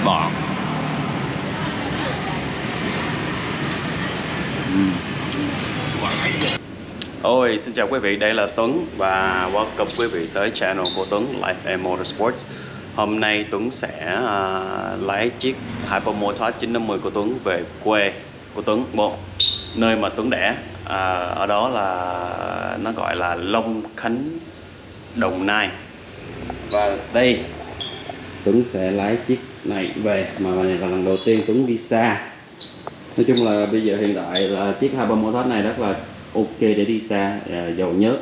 bò. Ôi, xin chào quý vị, đây là Tuấn và welcome quý vị tới channel của Tuấn Life and Motorsports. Hôm nay Tuấn sẽ lái chiếc Hypermotard 950 của Tuấn về quê của Tuấn, nơi mà Tuấn đẻ. Ở đó là nó gọi là Long Khánh, Đồng Nai. Và đây Tuấn sẽ lái chiếc này về, mà này là lần đầu tiên Tuấn đi xa. Nói chung là bây giờ hiện tại là chiếc Hypermotard này rất là ok để đi xa, dầu nhớt,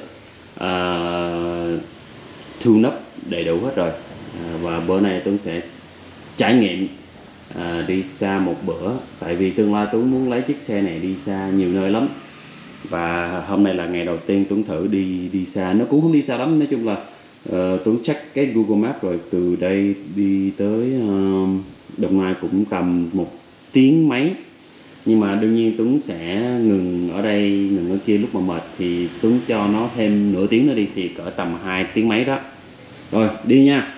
tune up đầy đủ hết rồi. Và bữa nay Tuấn sẽ trải nghiệm đi xa một bữa, tại vì tương lai Tuấn muốn lấy chiếc xe này đi xa nhiều nơi lắm. Và hôm nay là ngày đầu tiên Tuấn thử đi xa, nó cũng không đi xa lắm. Nói chung là Tuấn check cái Google Maps rồi, từ đây đi tới Đồng Nai cũng tầm 1 tiếng mấy. Nhưng mà đương nhiên Tuấn sẽ ngừng ở đây, ngừng ở kia, lúc mà mệt thì Tuấn cho nó thêm nửa tiếng nữa đi, thì cỡ tầm 2 tiếng mấy đó. Rồi đi nha.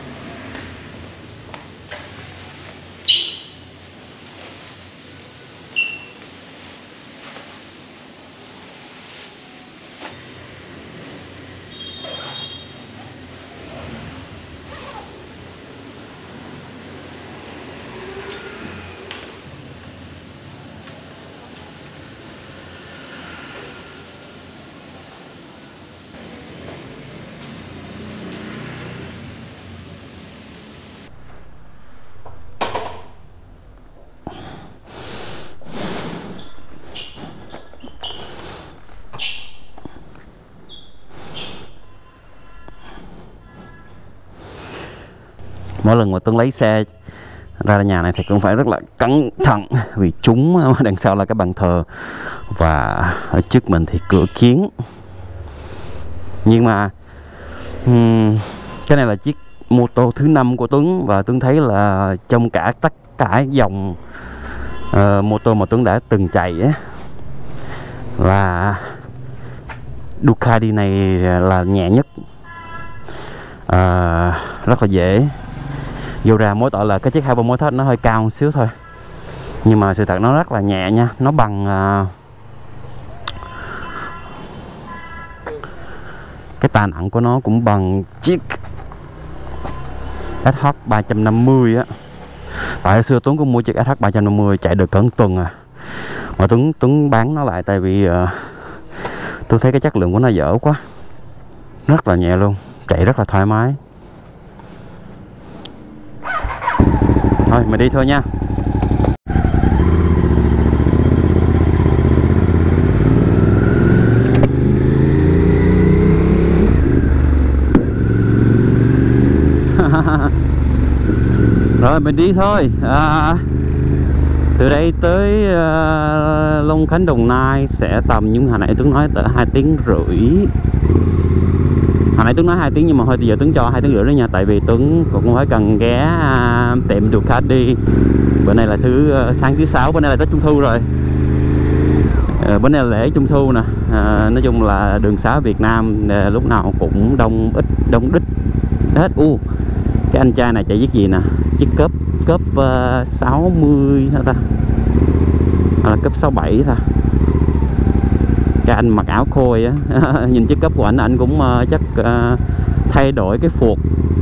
Mỗi lần mà Tuấn lấy xe ra nhà này thì cũng phải rất là cẩn thận, vì chúng đằng sau là cái bàn thờ và ở trước mình thì cửa kiến. Nhưng mà cái này là chiếc mô tô thứ 5 của Tuấn, và Tuấn thấy là trong tất cả dòng mô tô mà Tuấn đã từng chạy á, là Ducati này là nhẹ nhất, rất là dễ vô ra. Mỗi tội là cái chiếc Hypermotard nó hơi cao một xíu thôi, nhưng mà sự thật nó rất là nhẹ nha. Nó bằng cái tà nặng của nó cũng bằng chiếc SH 350 á. Tại hồi xưa Tuấn cũng mua chiếc SH 350 chạy được cỡ tuần mà Tuấn bán nó lại, tại vì tôi thấy cái chất lượng của nó dở quá. Rất là nhẹ luôn, chạy rất là thoải mái. Thôi mình đi thôi nha. Rồi mình đi thôi. Từ đây tới Long Khánh, Đồng Nai sẽ tầm, nhưng hồi nãy Tuấn nói tới 2 tiếng rưỡi. Hồi nãy Tuấn nói 2 tiếng nhưng mà thôi, bây giờ Tuấn cho 2 tiếng rưỡi đó nha. Tại vì Tuấn cũng phải cần ghé tiệm Ducati. Bữa nay là sáng thứ 6, bữa nay là Tết Trung Thu rồi. Bữa nay là lễ Trung Thu nè. Nói chung là đường xá Việt Nam lúc nào cũng đông đích hết. Cái anh trai này chạy chiếc gì nè, chiếc cấp 60 hả ta, là cấp 67 thôi. Cái anh mặc áo khôi á, nhìn chiếc cấp của anh cũng chắc thay đổi cái phuộc.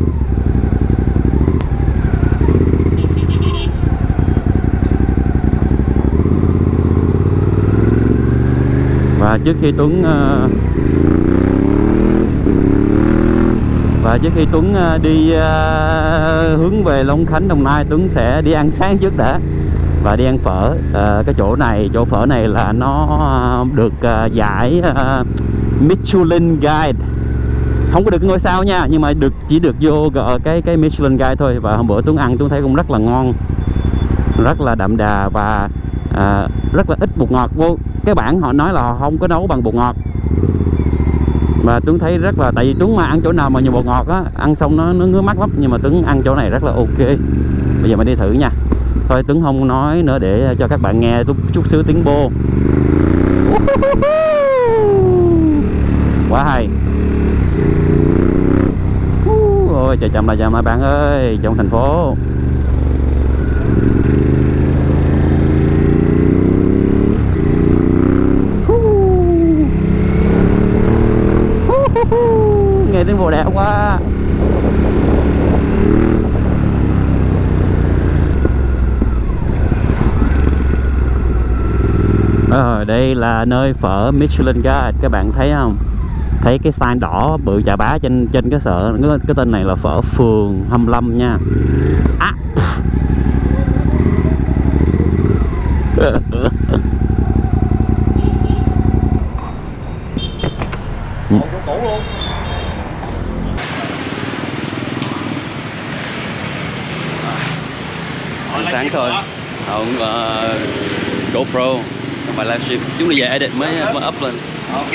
Và trước khi Tuấn đi hướng về Long Khánh, Đồng Nai, Tuấn sẽ đi ăn sáng trước đã và đi ăn phở. Cái chỗ phở này là nó được giải Michelin Guide, không có được ngôi sao nha, nhưng mà chỉ được vô cái Michelin Guide thôi. Và hôm bữa Tuấn ăn, Tuấn thấy cũng rất là ngon, rất là đậm đà và rất là ít bột ngọt. Vô cái bảng họ nói là họ không có nấu bằng bột ngọt, và Tuấn thấy rất là, tại vì Tuấn mà ăn chỗ nào mà nhiều bột ngọt á, ăn xong nó ngứa mắt lắm, nhưng mà Tuấn ăn chỗ này rất là ok. Bây giờ mình đi thử nha. Thôi Tuấn không nói nữa để cho các bạn nghe chút xíu tiếng bô. Quá hay. Ôi trời, chậm lại bạn ơi, trong thành phố. đây là nơi phở Michelin Guide, các bạn thấy không? Thấy cái sign đỏ bự chà bá trên cái sợ cái tên này là phở phường 25 nha. À. Sáng thôi, không GoPro, không phải livestream, chúng đi về edit mới up lên.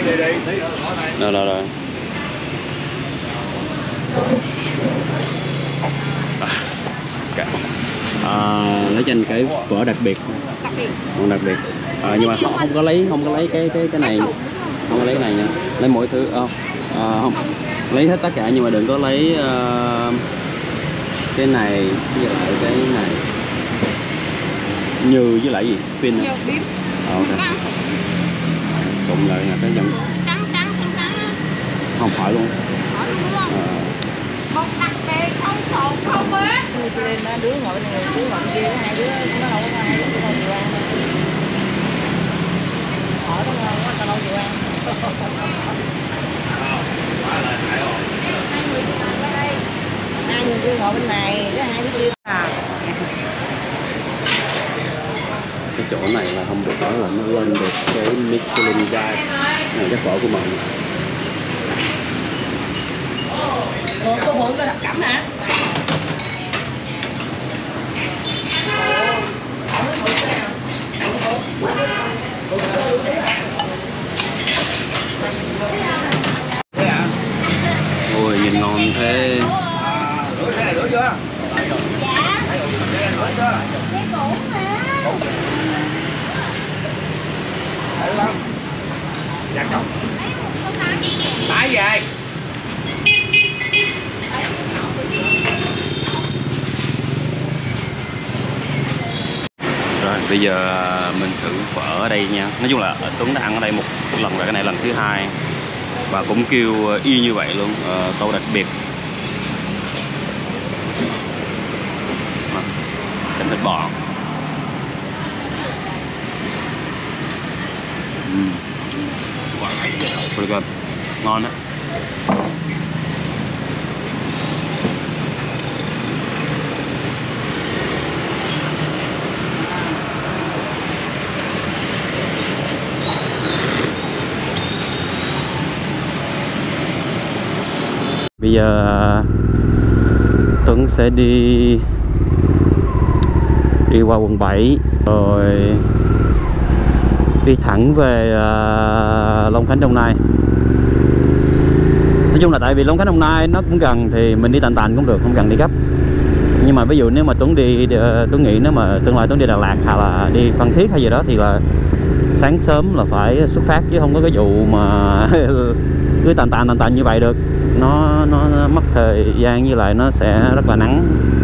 Rồi. Lấy cho anh cái phở đặc biệt. Đặc biệt. Nhưng mà không có lấy cái này, không có lấy cái này nha, lấy mỗi thứ không lấy hết tất cả, nhưng mà đừng có lấy cái này với lại cái này, như với lại gì pin này. Okay. Sụn lại là cái dân trắng không phải luôn. Một đặc biệt không sụn không bếp. Michelin đó, đứa ngồi bên này, đứa ngồi bên kia, hai đứa nó đâu có hai đứa kia đâu chịu ăn. Hỏi nó ngon quá, tao đâu chịu ăn. Hai người kia ngồi bên này, cái hai đứa kia cái chỗ này là hôm bữa đó là nó lên được cái Michelin Guide này, cái phở của mình. Cô Phượng có đặc cảnh hả? Ôi nhìn ngon thế. Rửa cái này rửa chưa? Dạ. Rửa chưa? Cái củ mà. Để không? Dạ chồng. Tải về. Rồi bây giờ mình thử phở ở đây nha. Nói chung là Tuấn đã ăn ở đây một lần rồi, cái này lần thứ hai và cũng kêu y như vậy luôn, tô đặc biệt. Chấm thịt bò. Pretty good. Ngon đó. Bây giờ Tuấn sẽ đi qua quận 7 rồi đi thẳng về Long Khánh Đồng Nai. Nói chung là tại vì Long Khánh Đồng Nai nó cũng gần thì mình đi tàn cũng được, không cần đi gấp. Nhưng mà ví dụ nếu mà Tuấn nghĩ nếu mà tương lai Tuấn đi Đà Lạt hoặc là đi Phan Thiết hay gì đó thì là sáng sớm là phải xuất phát, chứ không có cái vụ mà cứ tàn như vậy được. Nó mất thời gian, với lại nó sẽ rất là nắng.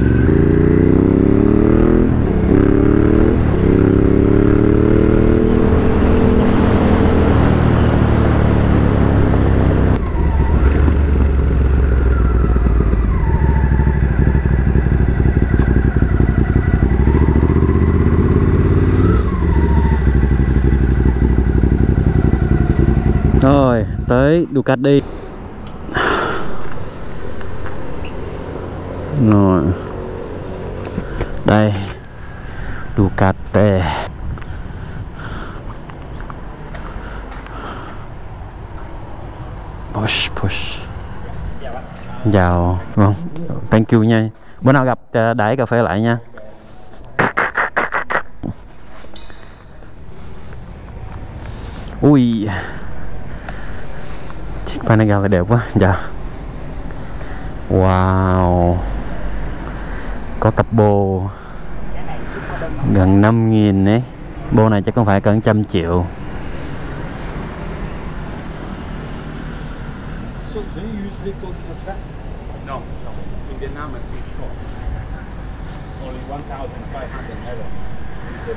Rồi tới Ducati. Rồi đây Ducati. Push. Chào. Vâng, thank you nha. Bữa nào gặp đãi cà phê lại nha. Ui, chiếc Panigale này đẹp quá. Dạ. Wow, có cặp bô gần 5.000 ấy. Bô này chắc không phải cỡ 100 triệu. So do you usually go to the track? No. In Vietnam it's too short. Only 1,500 euro. The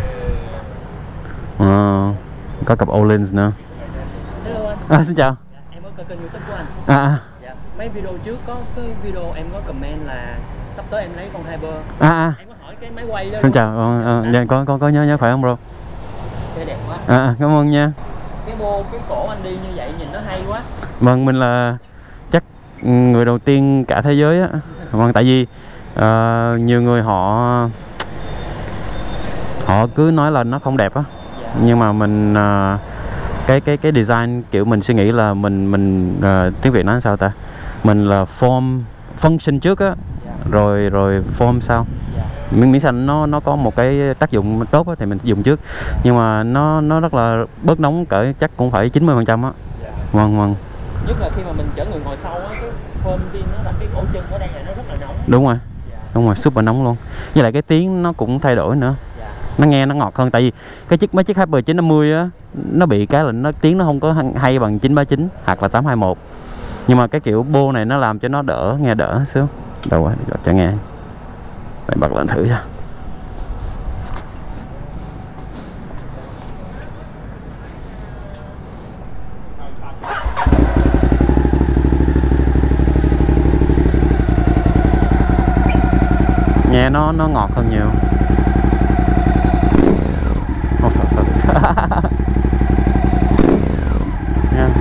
north có cặp Olins nữa. Hello anh. Xin chào. Dạ, em có coi kênh YouTube của anh. Dạ, mấy video trước có cái video em có comment là sắp tới em lấy con Hyper. Em có hỏi cái máy quay đó. Xin chào. Dạ, có nhớ khỏe không bro? xe đẹp quá. Cảm ơn nha. Cái cổ anh đi như vậy nhìn nó hay quá. Vâng, mình là chắc người đầu tiên cả thế giới á. Vâng, tại vì nhiều người họ cứ nói là nó không đẹp á. Nhưng mà mình cái design kiểu mình suy nghĩ là mình tiếng Việt nói sao ta, mình là function trước á, rồi form sau. Miếng xanh nó có một cái tác dụng tốt á, thì mình dùng trước, nhưng mà nó rất là bớt nóng, cỡ chắc cũng phải 90% á. Vâng. Nhất là khi mà mình chở người ngồi sau á, cái form zin nó là cái cổ chân ở đây là nó rất là nóng. Đúng rồi, super nóng luôn. Với lại cái tiếng nó cũng thay đổi nữa. Nó nghe nó ngọt hơn, tại vì mấy chiếc HB 950 á, nó bị cái là tiếng nó không có hay bằng 939 hoặc là 821. Nhưng mà cái kiểu bô này nó làm cho nó nghe đỡ xíu. Đâu quá, cho nghe. Để bật lên thử cho. Nghe nó ngọt hơn nhiều. Yeah.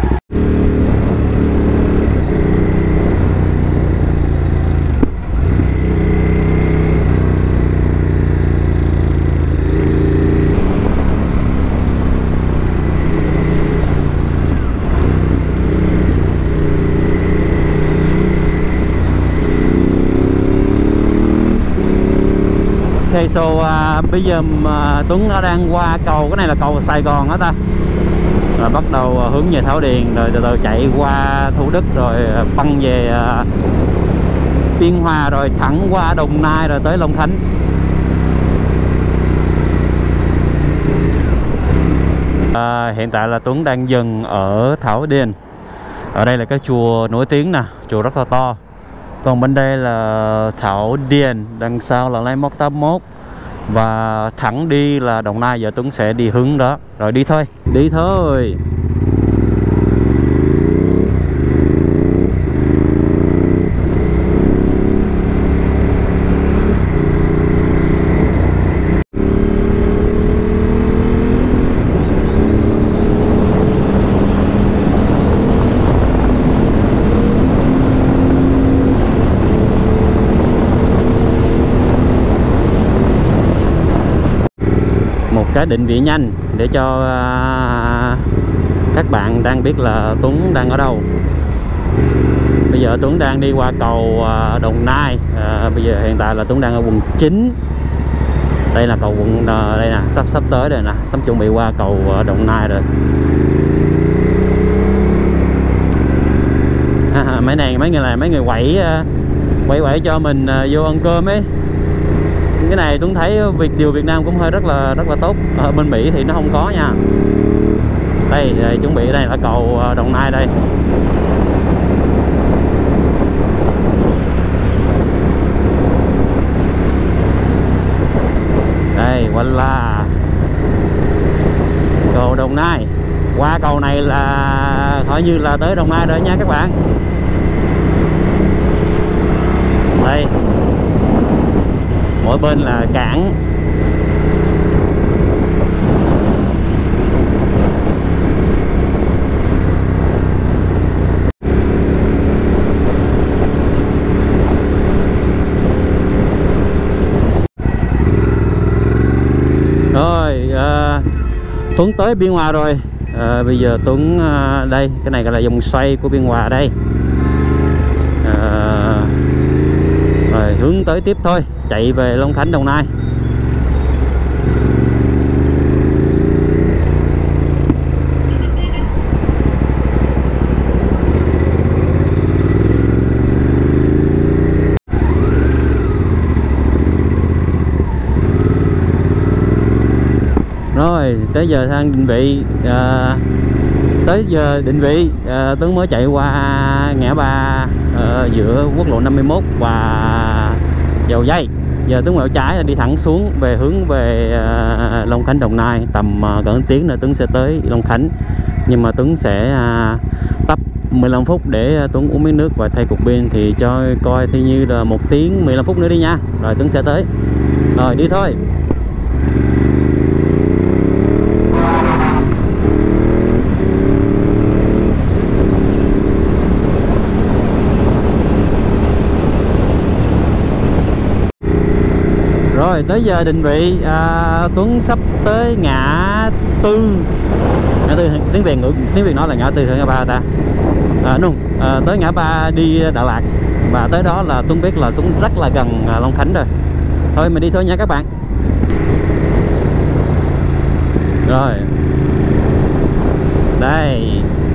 Okay, so bây giờ Tuấn nó đang qua cầu, cái này là cầu Sài Gòn đó ta, rồi bắt đầu hướng về Thảo Điền, rồi từ từ chạy qua Thủ Đức, rồi băng về Biên Hòa, rồi thẳng qua Đồng Nai, rồi tới Long Khánh. Hiện tại là Tuấn đang dừng ở Thảo Điền. Ở đây là cái chùa nổi tiếng nè, chùa rất là to. Còn bên đây là Thảo Điền, đằng sau là Landmark 81. Và thẳng đi là Đồng Nai, giờ Tuấn sẽ đi hướng đó. Rồi đi thôi. Cái định vị nhanh để cho các bạn đang biết là Tuấn đang ở đâu. Bây giờ Tuấn đang đi qua cầu Đồng Nai. Bây giờ hiện tại là Tuấn đang ở quận 9. Đây là cầu quận đây nè, sắp tới rồi nè, sắp chuẩn bị qua cầu Đồng Nai rồi. Mấy người quậy cho mình vô ăn cơm ấy. Cái này Tuấn thấy điều Việt Nam cũng hơi rất là tốt. Ở bên Mỹ thì nó không có nha. Đây chuẩn bị, đây là cầu Đồng Nai đây. Đây voila, cầu Đồng Nai. Qua cầu này là coi như là tới Đồng Nai rồi nha các bạn. Đây, mỗi bên là cảng. Rồi Tuấn tới Biên Hòa rồi. Bây giờ Tuấn đây, cái này gọi là vòng xoay của Biên Hòa đây. Rồi hướng tới tiếp thôi, chạy về Long Khánh, Đồng Nai. Rồi tới giờ sang định vị. Tới giờ định vị Tuấn mới chạy qua ngã ba giữa quốc lộ 51 và Dầu Dây. Giờ Tuấn quẹo trái là đi thẳng xuống về hướng về Long Khánh, Đồng Nai. Tầm cỡ tiếng nữa Tuấn sẽ tới Long Khánh. Nhưng mà Tuấn sẽ tấp 15 phút để Tuấn uống miếng nước và thay cục pin, thì cho coi thì như là 1 tiếng 15 phút nữa đi nha. Rồi Tuấn sẽ tới. Rồi đi thôi. Rồi tới giờ định vị, Tuấn sắp tới ngã tư tiếng Việt nói là ngã tư hay ngã ba ta, tới ngã ba đi Đà Lạt, và tới đó là Tuấn biết là Tuấn rất là gần Long Khánh rồi. Thôi mình đi thôi nha các bạn. Rồi đây,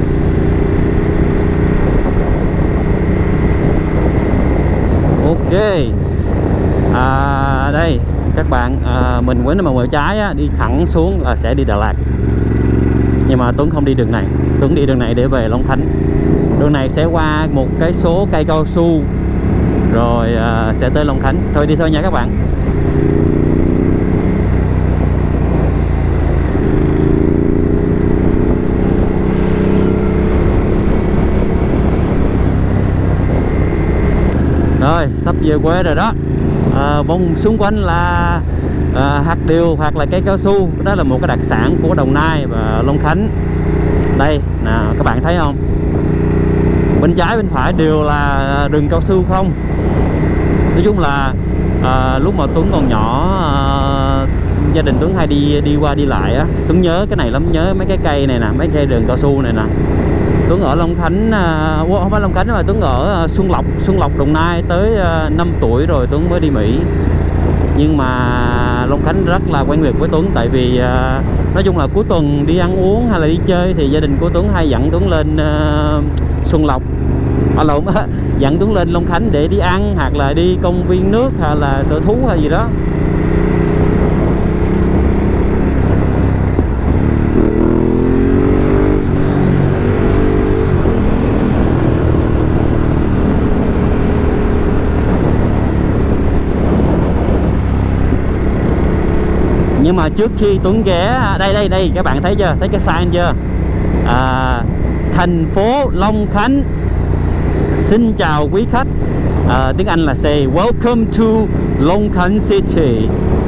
ok, đây các bạn, mình quấn vào ngoài trái á, đi thẳng xuống là sẽ đi Đà Lạt, nhưng mà Tuấn không đi đường này, Tuấn đi đường này để về Long Khánh. Đường này sẽ qua một cái số cây cao su rồi sẽ tới Long Khánh. Thôi đi thôi nha các bạn. Rồi sắp về quê rồi đó. Vòng xung quanh là hạt điều hoặc là cây cao su. Đó là một cái đặc sản của Đồng Nai và Long Khánh. Đây nè, các bạn thấy không, bên trái bên phải đều là rừng cao su không. Nói chung là lúc mà Tuấn còn nhỏ, gia đình Tuấn hay đi qua đi lại á, Tuấn nhớ cái này lắm, nhớ mấy cái cây này nè, mấy cây rừng cao su này nè. Tuấn ở Long Khánh, không phải Long Khánh mà Tuấn ở Xuân Lộc Đồng Nai tới 5 tuổi rồi Tuấn mới đi Mỹ. Nhưng mà Long Khánh rất là quen thuộc với Tuấn, tại vì nói chung là cuối tuần đi ăn uống hay là đi chơi thì gia đình của Tuấn hay dẫn Tuấn lên Xuân Lộc, dẫn Tuấn lên Long Khánh để đi ăn hoặc là đi công viên nước hay là sở thú hay gì đó. Nhưng mà trước khi Tuấn ghé đây các bạn thấy chưa, thấy cái sign chưa, thành phố Long Khánh xin chào quý khách, tiếng Anh là say welcome to Long Khánh City.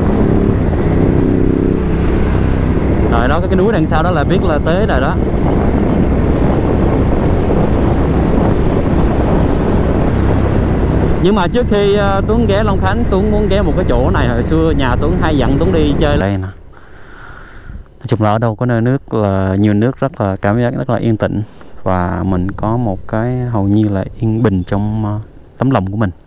Rồi đó, cái núi đằng sau đó là biết là tới rồi đó. Nhưng mà trước khi Tuấn ghé Long Khánh, Tuấn muốn ghé một cái chỗ này hồi xưa nhà Tuấn hay dẫn Tuấn đi chơi. Đây nè, nói chung là ở đâu có nơi nước là nhiều nước, rất là cảm giác rất là yên tĩnh, và mình có một cái hầu như là yên bình trong tấm lòng của mình.